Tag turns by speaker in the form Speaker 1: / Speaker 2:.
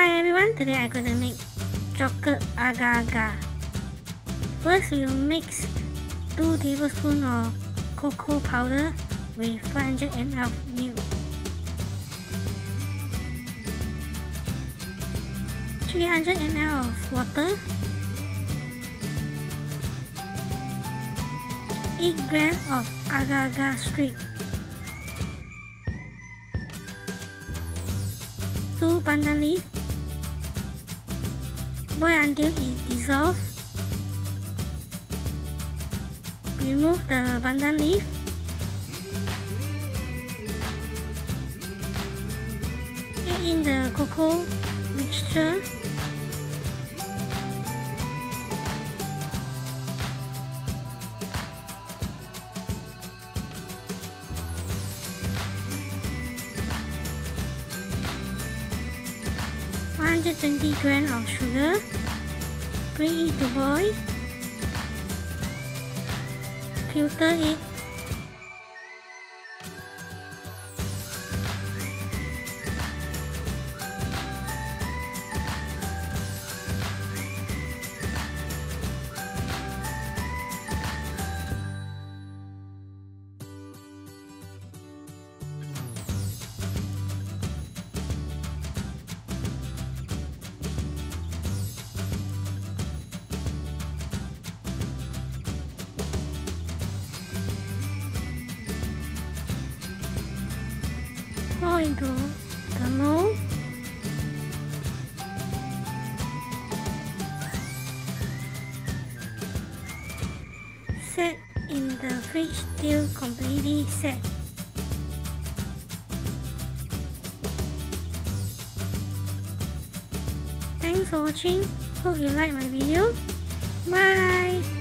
Speaker 1: Hi everyone, today I'm going to make chocolate agar agar. First we'll mix 2 tablespoons of cocoa powder with 500 ml of milk. 300 ml of water. 8 grams of agar agar strip. 2 pandan leaf. Boil until it dissolves. Remove the pandan leaf. Add in the cocoa mixture. $120 grams of sugar. Bring it to boil. Filter it. Pour into the mold. Set in the fridge till completely set. Thanks for watching. Hope you like my video. Bye!